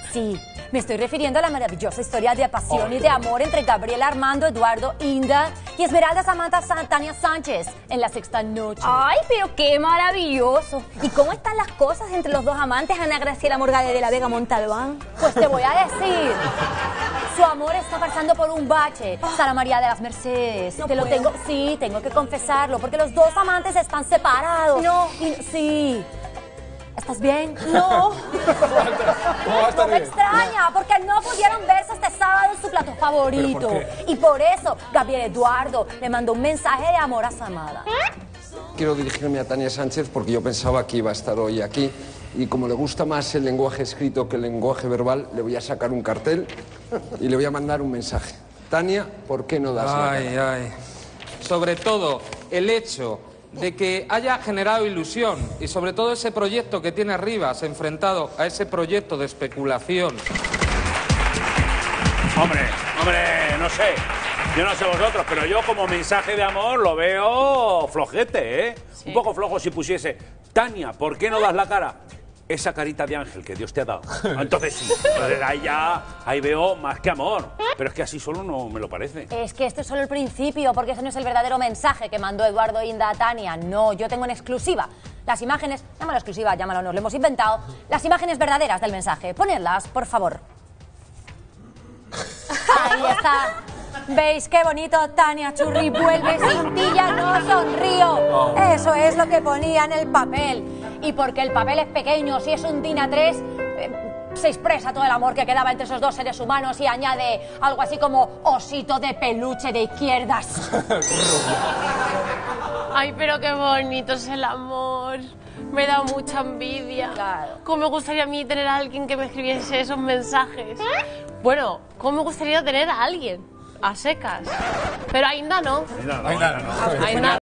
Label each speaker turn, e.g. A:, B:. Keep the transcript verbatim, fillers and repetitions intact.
A: Sí, me estoy refiriendo a la maravillosa historia de pasión y de amor entre Gabriel Armando, Eduardo Inda y Esmeralda Samantha San- Tania Sánchez en La Sexta Noche.
B: ¡Ay, pero qué maravilloso! ¿Y cómo están las cosas entre los dos amantes, Ana Graciela Morgade de la Vega Montalbán?
A: Pues te voy a decir, su amor está pasando por un bache. Sara María de las Mercedes.
B: No
A: te lo
B: puedo.
A: tengo, sí, tengo que confesarlo, porque los dos amantes están separados.
B: No.
A: Y- sí. ¿Estás bien?
B: No.
C: ¿Cómo va a estar
A: No me
C: bien?
A: extraña, porque no pudieron verse este sábado en su plato favorito.
C: ¿Pero por
A: Y por eso Gabriel Eduardo le mandó un mensaje de amor a su amada.
D: Quiero dirigirme a Tania Sánchez porque yo pensaba que iba a estar hoy aquí y como le gusta más el lenguaje escrito que el lenguaje verbal, le voy a sacar un cartel y le voy a mandar un mensaje. Tania, ¿por qué no das la cara?
E: Ay, ay. Sobre todo, el hecho de que haya generado ilusión y sobre todo ese proyecto que tiene Rivas enfrentado a ese proyecto de especulación.
F: Hombre, hombre, no sé. Yo no sé vosotros, pero yo como mensaje de amor lo veo flojete, ¿eh?
B: Sí.
F: Un poco flojo si pusiese, Tania, ¿por qué no das la cara? Esa carita de ángel que Dios te ha dado. Entonces sí, entonces ahí ya, ahí veo más que amor. Pero es que así solo no me lo parece.
A: Es que esto es solo el principio, porque ese no es el verdadero mensaje que mandó Eduardo Inda a Tania. No, yo tengo en exclusiva las imágenes, llámalo exclusiva, llámalo, nos lo hemos inventado, las imágenes verdaderas del mensaje. Ponedlas, por favor. Ahí está. ¿Veis qué bonito? Tania Churri vuelve sin ti, ya no sonrío. Eso es lo que ponía en el papel. Y porque el papel es pequeño, si es un DIN A tres, eh, se expresa todo el amor que quedaba entre esos dos seres humanos y añade algo así como osito de peluche de izquierdas.
G: Ay, pero qué bonito es el amor. Me da mucha envidia.
A: Claro.
G: ¿Cómo me gustaría a mí tener a alguien que me escribiese esos mensajes? Bueno, ¿cómo me gustaría tener a alguien? A secas. Pero ainda no.
F: Ainda no,
C: Ainda
F: ainda
C: no.
F: no.
G: Ainda